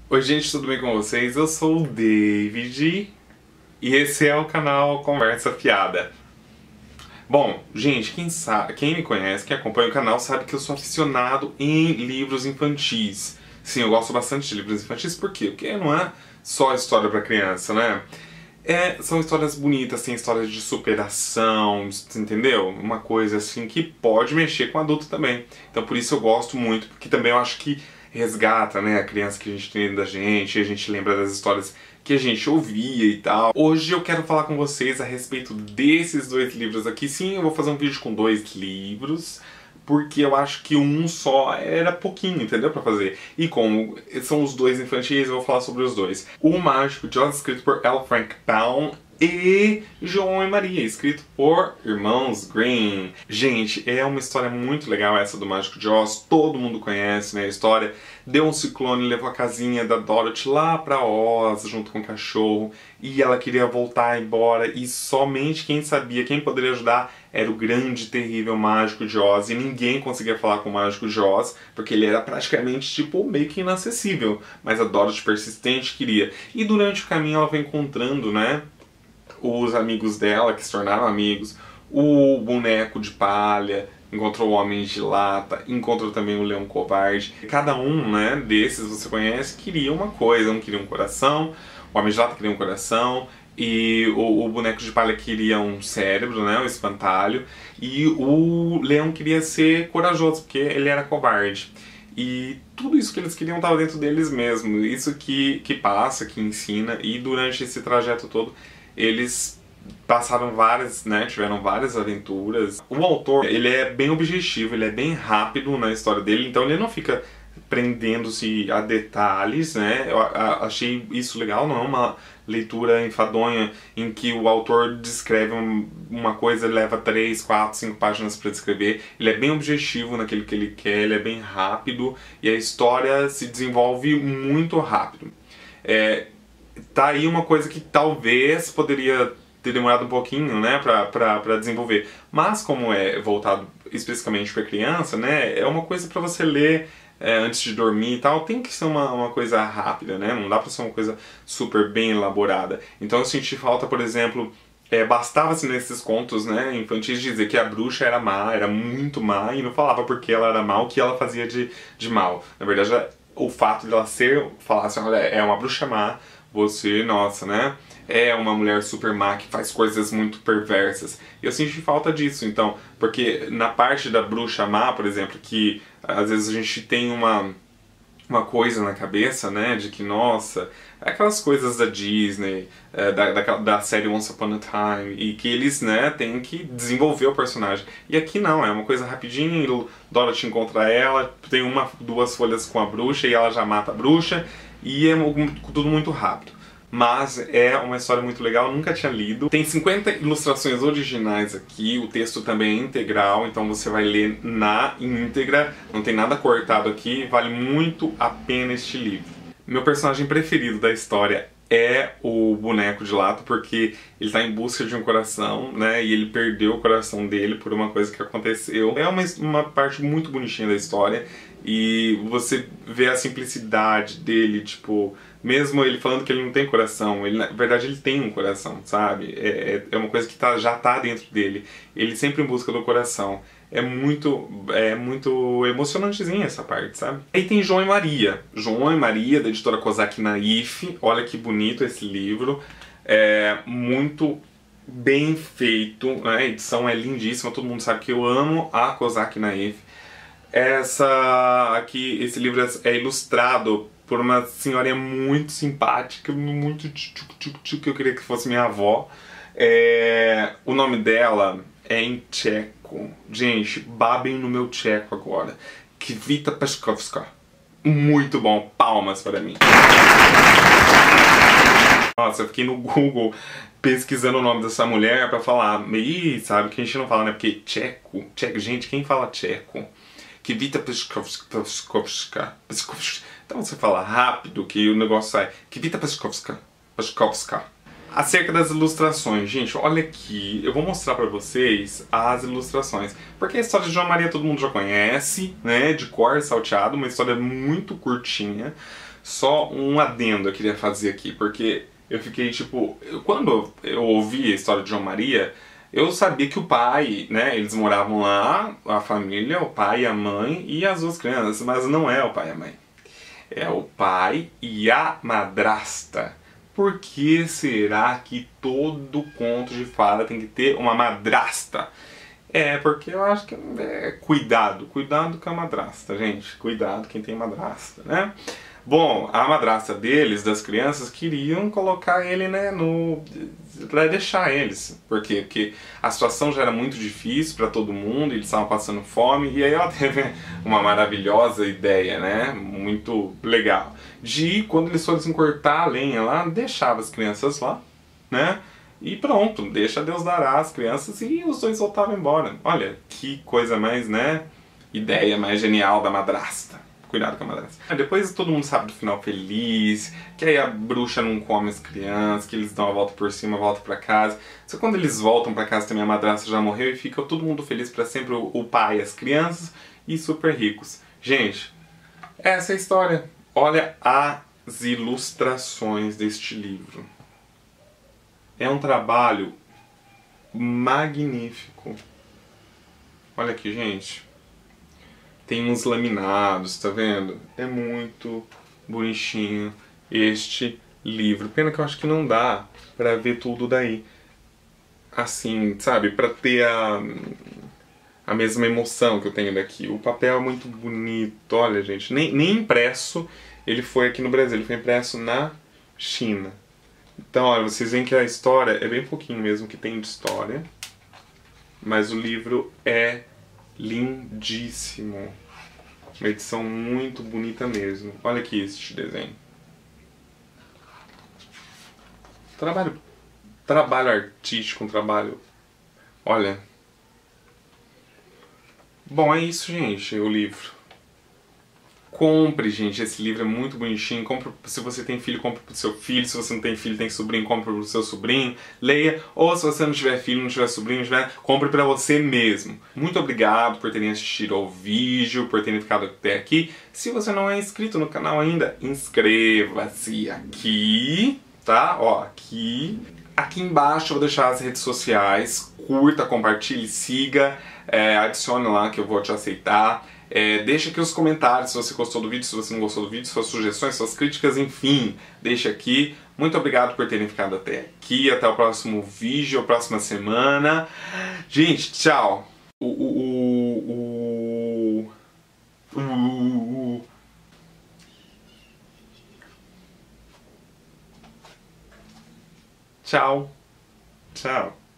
Oi gente, tudo bem com vocês? Eu sou o David e esse é o canal Conversa Fiada. Bom, gente, quem me conhece, quem acompanha o canal sabe que eu sou aficionado em livros infantis. Sim, eu gosto bastante de livros infantis, por quê? Porque não é só história para criança, né? São histórias bonitas, tem histórias de superação, entendeu? Uma coisa assim que pode mexer com adulto também. Então por isso eu gosto muito, porque também eu acho que resgata, né, a criança que a gente tem dentro da gente, e a gente lembra das histórias que a gente ouvia e tal. Hoje eu quero falar com vocês a respeito desses dois livros aqui. Sim, eu vou fazer um vídeo com dois livros, porque eu acho que um só era pouquinho, entendeu? Pra fazer. E como são os dois infantis, eu vou falar sobre os dois. O Mágico de Oz, escrito por L. Frank Baum, e João e Maria, escrito por Irmãos Grimm. Gente, é uma história muito legal essa do Mágico de Oz, todo mundo conhece, né, a história. Deu um ciclone, levou a casinha da Dorothy lá pra Oz, junto com o cachorro, e ela queria voltar embora, e somente quem sabia, quem poderia ajudar, era o grande, terrível Mágico de Oz, e ninguém conseguia falar com o Mágico de Oz, porque ele era praticamente, tipo, meio que inacessível. Mas a Dorothy, persistente, queria. E durante o caminho ela foi encontrando, né, os amigos dela, que se tornaram amigos, o boneco de palha, encontrou o Homem de Lata, encontrou também o Leão Covarde. Cada um, né, desses você conhece, queria uma coisa. Um queria um coração, o Homem de Lata queria um coração, e o boneco de palha queria um cérebro, né, o espantalho, e o leão queria ser corajoso, porque ele era covarde. E tudo isso que eles queriam estava dentro deles mesmo, isso que passa, que ensina, e durante esse trajeto todo eles passaram várias, né, tiveram várias aventuras. O autor, ele é bem objetivo, ele é bem rápido na história dele, então ele não fica prendendo-se a detalhes, né. Eu achei isso legal, não é uma leitura enfadonha em que o autor descreve uma coisa e leva 3, 4, 5 páginas para descrever. Ele é bem objetivo naquilo que ele quer, ele é bem rápido e a história se desenvolve muito rápido. Tá aí uma coisa que talvez poderia ter demorado um pouquinho, né, pra desenvolver. Mas como é voltado especificamente para criança, né, é uma coisa para você ler antes de dormir e tal, tem que ser uma coisa rápida, né, não dá pra ser uma coisa super bem elaborada. Então eu senti falta, por exemplo, bastava-se nesses contos, né, infantis dizer que a bruxa era má, era muito má, e não falava porque ela era má, o que ela fazia de mal. Na verdade, o fato dela falar assim, olha, é uma bruxa má, você, nossa, né? É uma mulher super má que faz coisas muito perversas. E eu senti falta disso, então. Porque na parte da bruxa má, por exemplo, que às vezes a gente tem uma coisa na cabeça, né? De que, nossa, aquelas coisas da Disney, da série Once Upon a Time, e que eles, né, têm que desenvolver o personagem. E aqui não, é uma coisa rapidinha, Dorothy encontra ela, tem 1, 2 folhas com a bruxa e ela já mata a bruxa. E é tudo muito rápido. Mas é uma história muito legal, eu nunca tinha lido. Tem 50 ilustrações originais aqui, o texto também é integral, então você vai ler na íntegra, não tem nada cortado aqui, vale muito a pena este livro. Meu personagem preferido da história é o boneco de lata, porque ele está em busca de um coração, né, e ele perdeu o coração dele por uma coisa que aconteceu. É uma parte muito bonitinha da história, e você vê a simplicidade dele, tipo, mesmo ele falando que ele não tem coração, ele, na verdade ele tem um coração, sabe? É uma coisa que já tá dentro dele. Ele sempre em busca do coração. É muito emocionantezinha essa parte, sabe? Aí tem João e Maria. João e Maria, da editora Kozak Naif. Olha que bonito esse livro. É muito bem feito, né? A edição é lindíssima, todo mundo sabe que eu amo a Kozak Naif. Esse livro é ilustrado por uma senhorinha muito simpática, muito que eu queria que fosse minha avó. O nome dela é em tcheco. Gente, babem no meu tcheco agora. Květa Peřkovská. Muito bom, palmas para mim. Nossa, eu fiquei no Google pesquisando o nome dessa mulher pra falar. Ih, sabe que a gente não fala, né? Porque tcheco, gente, quem fala tcheco? Květa Peřkovská. Então você fala rápido que o negócio sai. Květa Peřkovská. Acerca das ilustrações, gente, olha aqui, eu vou mostrar pra vocês as ilustrações. Porque a história de João Maria todo mundo já conhece, né, de cor salteado, uma história muito curtinha. Só um adendo eu queria fazer aqui, porque eu fiquei tipo... Quando eu ouvi a história de João Maria, eu sabia que o pai, né, eles moravam lá, a família, o pai e a mãe e as duas crianças, mas não é o pai e a mãe. É o pai e a madrasta. Por que será que todo conto de fada tem que ter uma madrasta? É, porque eu acho que cuidado com a madrasta, gente. Cuidado quem tem madrasta, né? Bom, a madrasta deles, das crianças, queriam colocar ele, né, pra deixar eles. Por quê? Porque a situação já era muito difícil para todo mundo, eles estavam passando fome, e aí ela teve uma maravilhosa ideia, né, muito legal, de quando eles fossem cortar a lenha lá, deixava as crianças lá, né, e pronto, deixa Deus dará as crianças e os dois voltavam embora. Olha, que coisa mais, né, ideia mais genial da madrasta. Cuidado com a madrasta. Depois todo mundo sabe do final feliz, que aí a bruxa não come as crianças, que eles dão a volta por cima, voltam pra casa. Só que quando eles voltam pra casa também a madrasta já morreu e fica todo mundo feliz pra sempre, o pai, as crianças e super ricos. Gente, essa é a história. Olha as ilustrações deste livro. É um trabalho magnífico. Olha aqui, gente. Tem uns laminados, tá vendo? É muito bonitinho este livro. Pena que eu acho que não dá pra ver tudo daí. Assim, sabe? Pra ter a mesma emoção que eu tenho daqui. O papel é muito bonito. Olha, gente, nem impresso ele foi aqui no Brasil. Ele foi impresso na China. Então, olha, vocês veem que a história é bem pouquinho mesmo que tem de história. Mas o livro é lindíssimo. Uma edição muito bonita mesmo. Olha aqui este desenho. Trabalho artístico, um trabalho... Olha. Bom, é isso, gente, o livro. Compre, gente, esse livro é muito bonitinho. Compre, se você tem filho, compre pro seu filho. Se você não tem filho, tem sobrinho, compre pro seu sobrinho. Leia. Ou se você não tiver filho, não tiver sobrinho, compre pra você mesmo. Muito obrigado por terem assistido ao vídeo, por terem ficado até aqui. Se você não é inscrito no canal ainda, inscreva-se aqui, tá? Ó, aqui. Aqui embaixo eu vou deixar as redes sociais. Curta, compartilhe, siga. Adicione lá que eu vou te aceitar. Deixa aqui os comentários se você gostou do vídeo, se você não gostou do vídeo, suas sugestões, suas críticas, enfim, deixa aqui. Muito obrigado por terem ficado até aqui, até o próximo vídeo, a próxima semana. Gente, tchau! Tchau! Tchau!